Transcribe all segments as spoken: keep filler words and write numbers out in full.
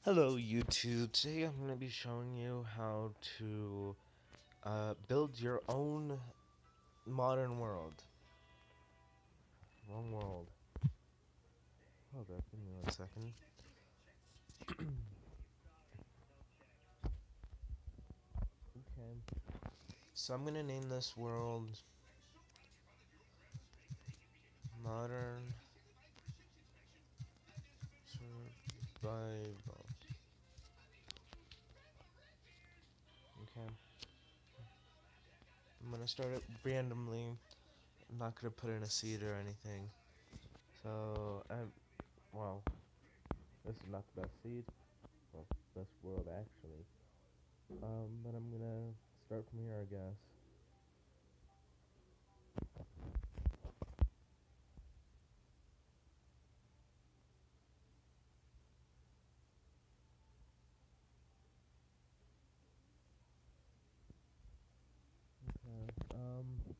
Hello YouTube, today I'm going to be showing you how to uh, build your own modern world. Wrong world. Hold up, give me one second. Okay, so I'm going to name this world Modern Survival. Okay, I'm going to start it randomly. I'm not going to put in a seed or anything. So, I'm, well, this is not the best seed. Well, best world actually. Um, but I'm going to start from here, I guess. Okay, um...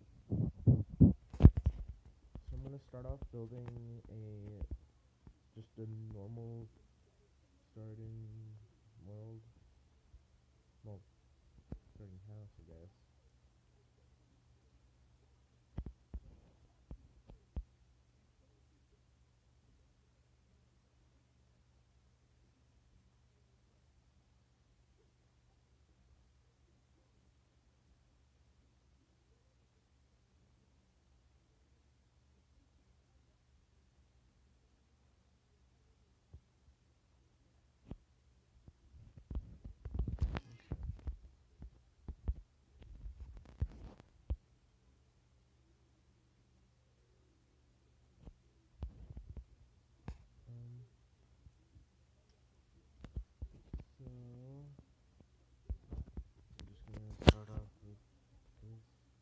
So I'm gonna start off building a just a normal starting world, well, starting house, I guess. Um, so I'm just gonna start off with this.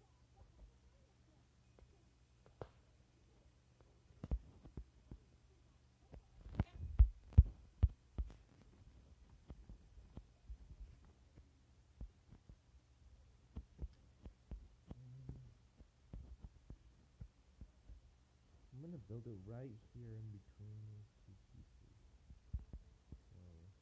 Um, I'm gonna build it right here in between these two pieces. So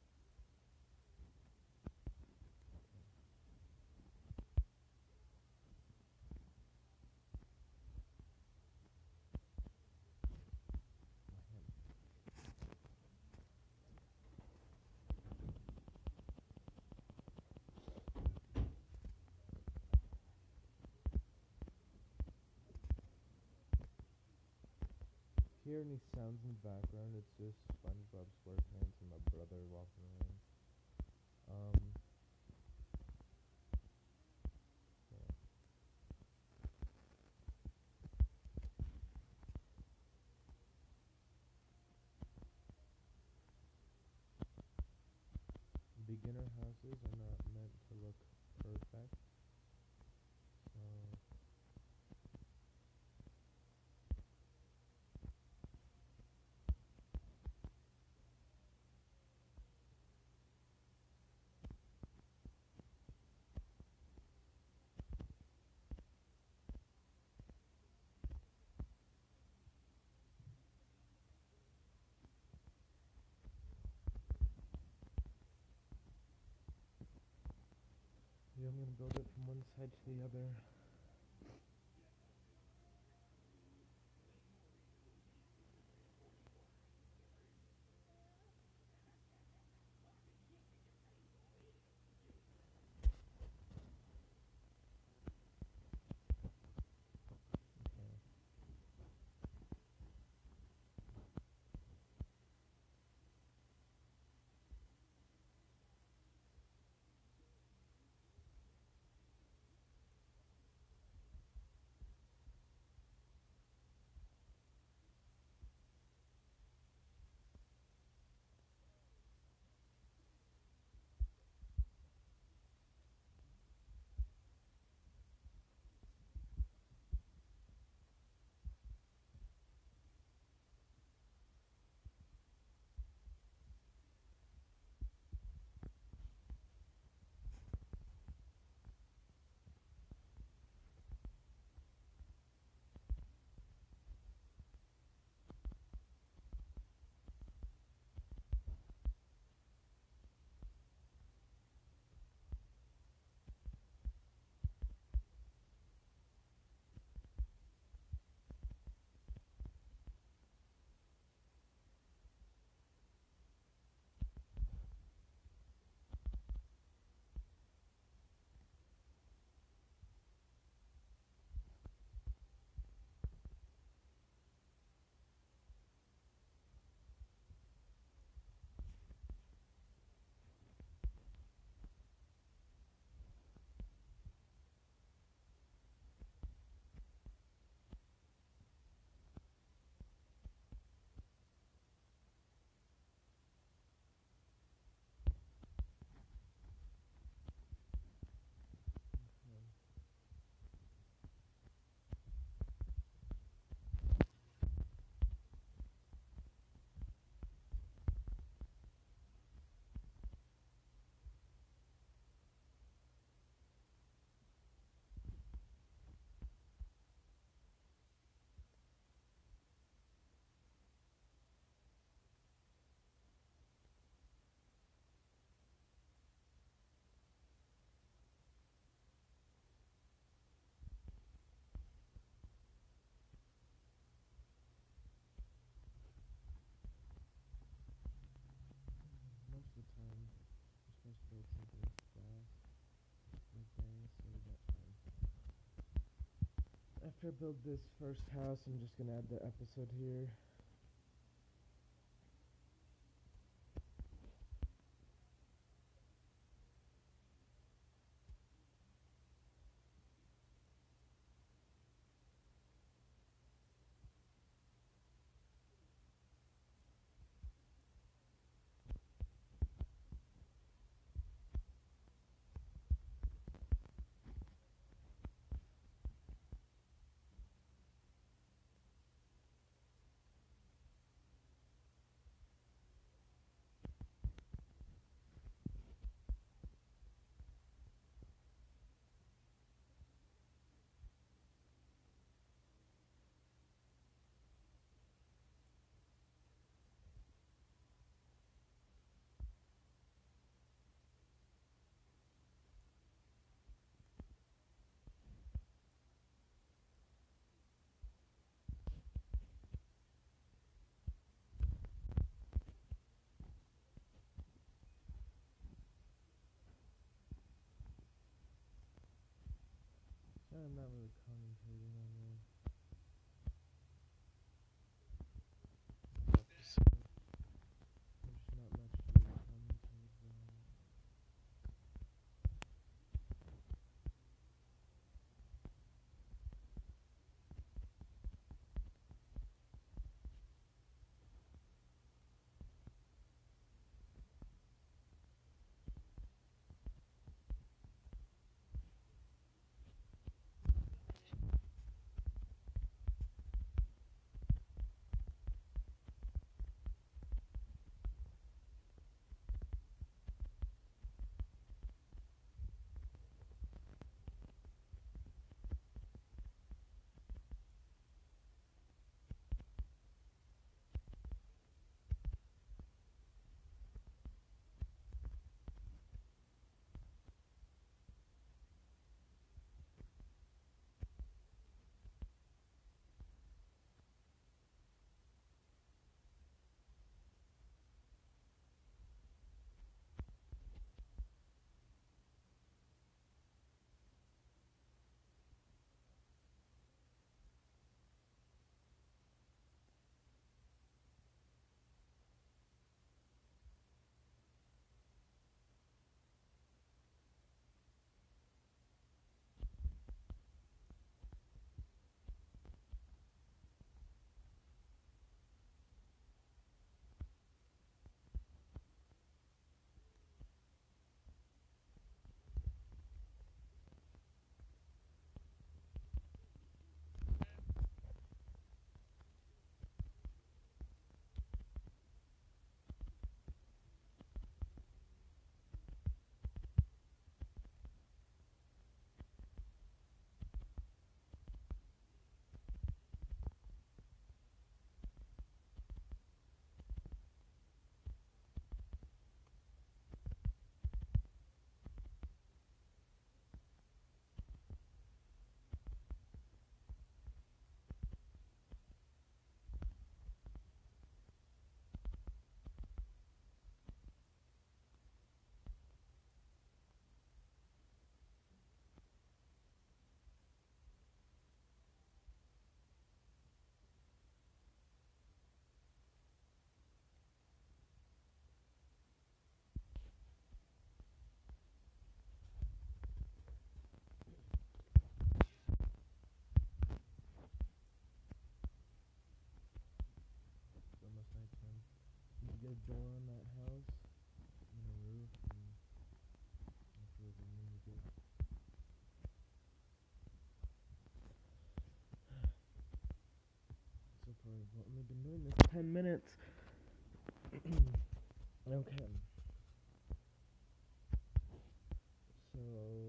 if you hear any sounds in the background, it's just SpongeBob SquarePants and my brother walking around. Um, yeah. Beginner houses are not meant to look perfect, so yeah, I'm gonna build it from one side to the other. Okay. first build something fast like this, so we got time. After I build this first house, I'm just gonna add the episode here. I'm not really commentating on the episode. There's not much to really commentate about. It's almost nighttime. Need to get a door on that house and a roof, and afterwards I'm gonna get so far I've only been doing this ten minutes. Okay. So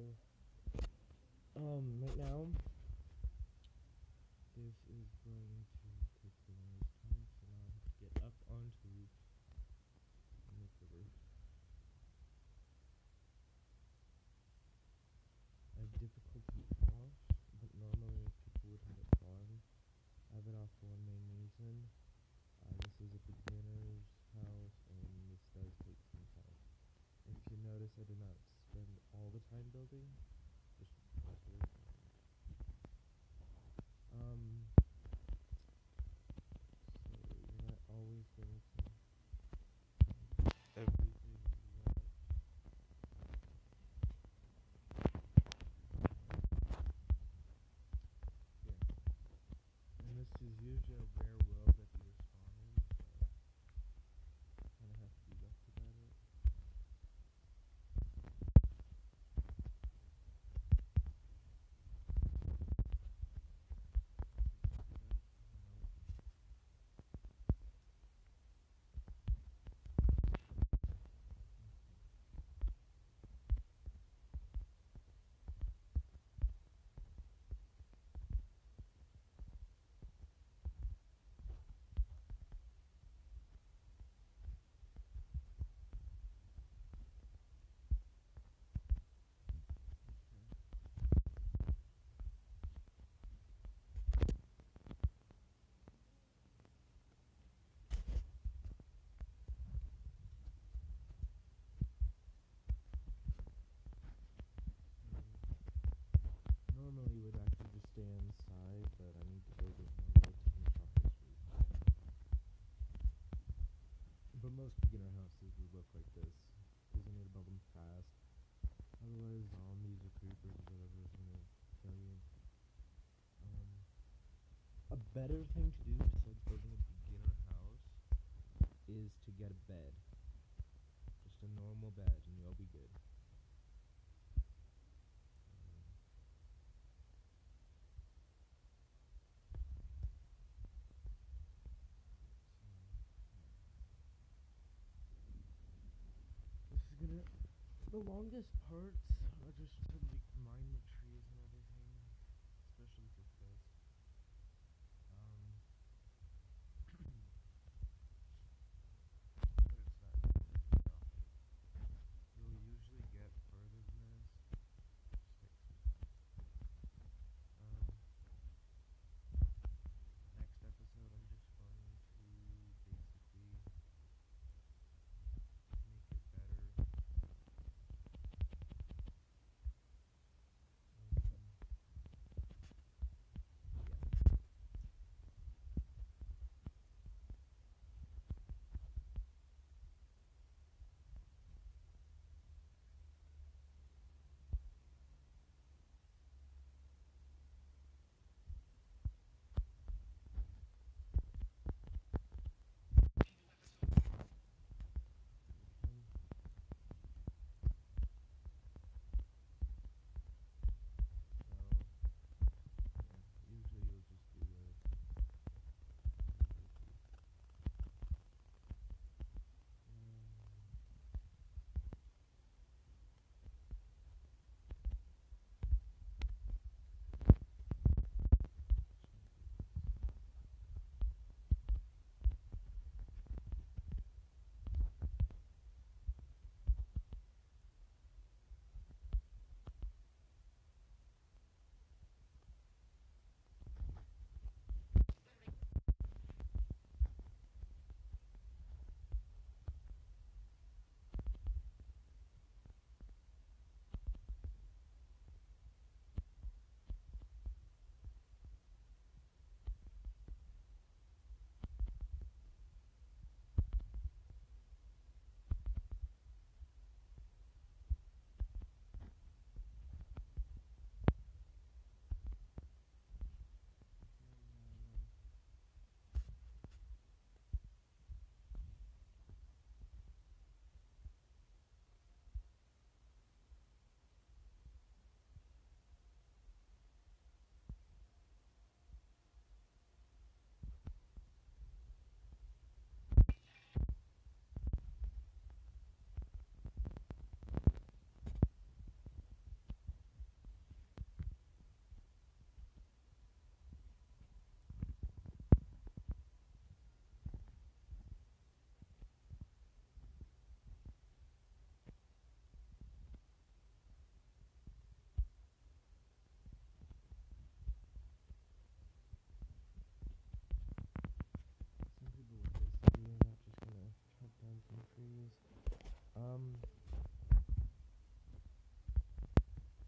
um right now this is going to take the longest time, so now I have to get up onto the roof and make the roof. I have difficulty off, but normally people would have it on. I have it off for one main reason. Uh, this is a beginner's house, and this does take some time. If you notice building. Just, just recently. Um, so you're not always going to everything you want. Yeah. And this is usually a rare world that you spawn in, so kind of have to be lucky about it. Normally would actually just stay inside, but I need to build it more wood to finish off this roof. But most beginner houses would look like this, because you need to build them fast. Otherwise, zombies or creepers or whatever is gonna kill you. Um, a better thing to do besides building a beginner house is to get a bed. Just a normal bed, and you'll be good. This is gonna. The longest parts are just to like, mine the trees and everything, especially for this. Um, but it's not very often. You'll usually get further than this. Just takes some time. Um, next episode, I'm just going to basically make it better. Usually you'll just do this. Some people would basically do that, just gonna cut down some trees. Um,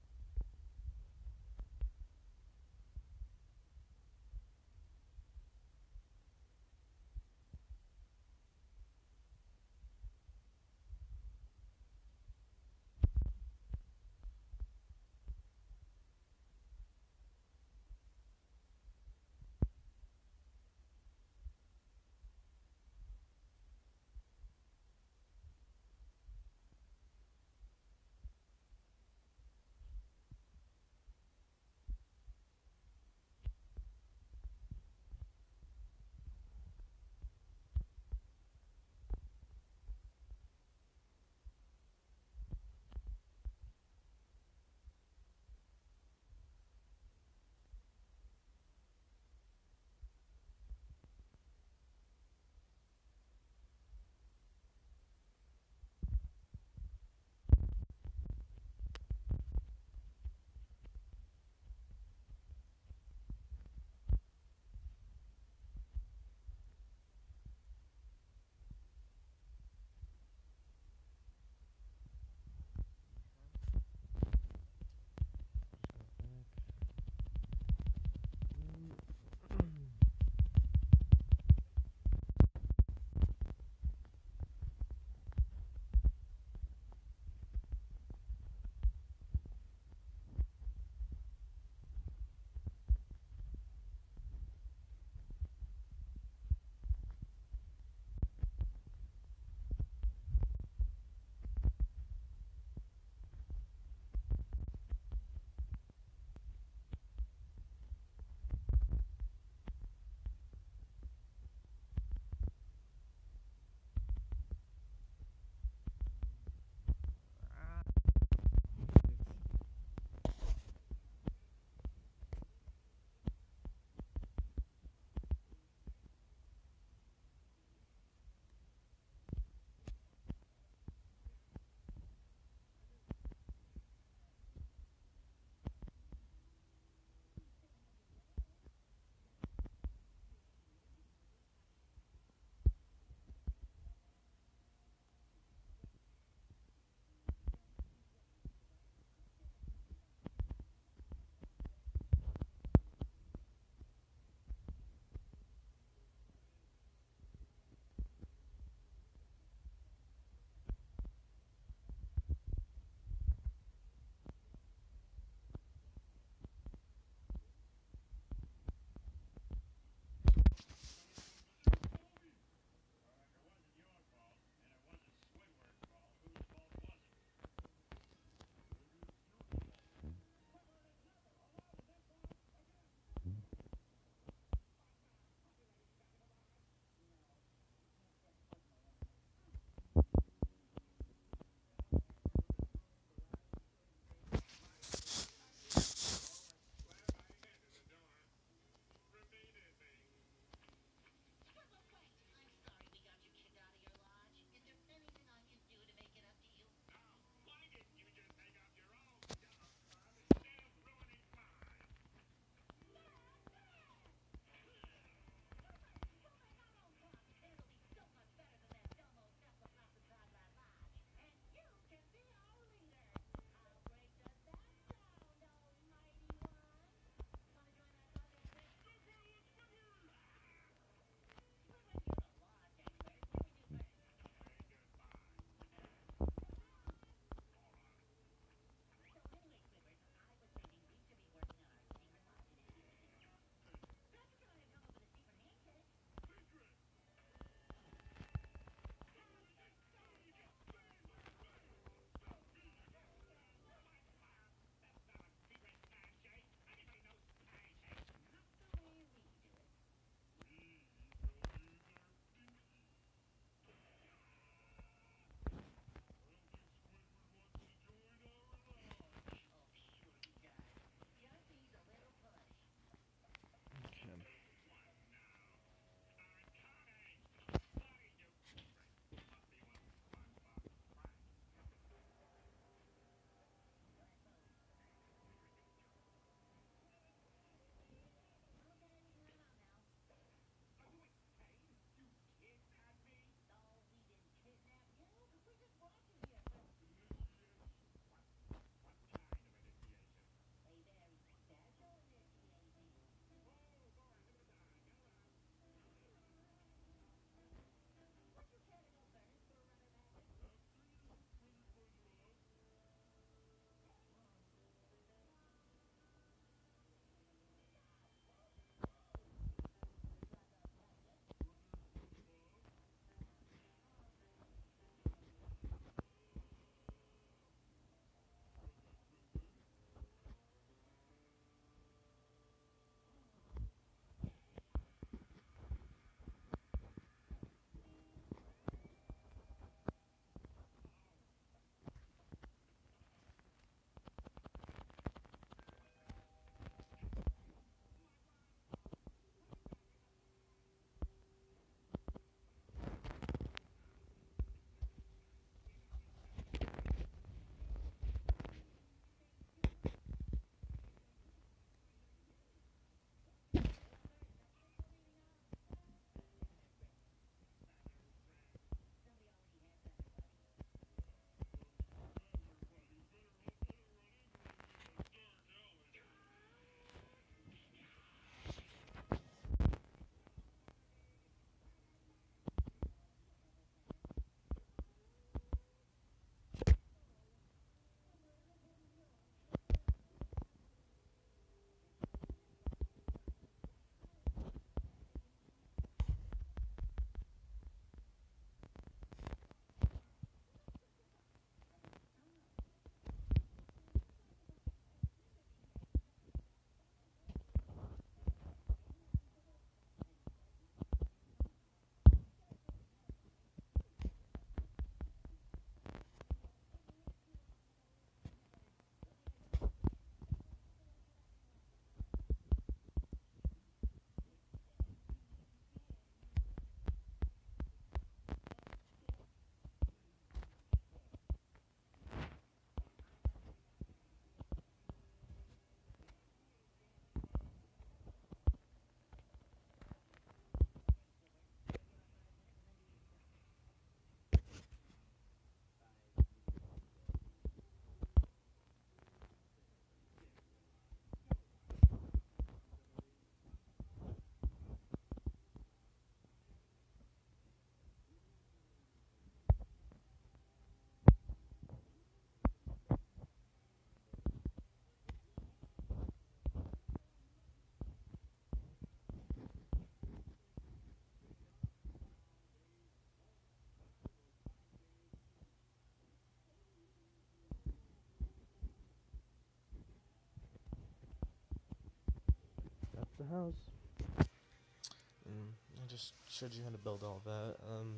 the house. Mm, I just showed you how to build all that. Um,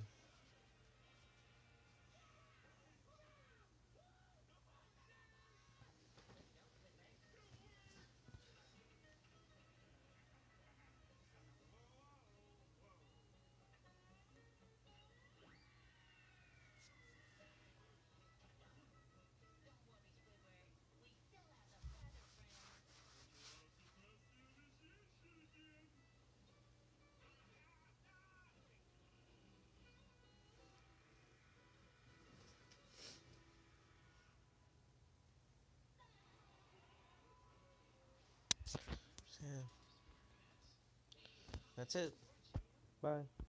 yeah, that's it. Bye.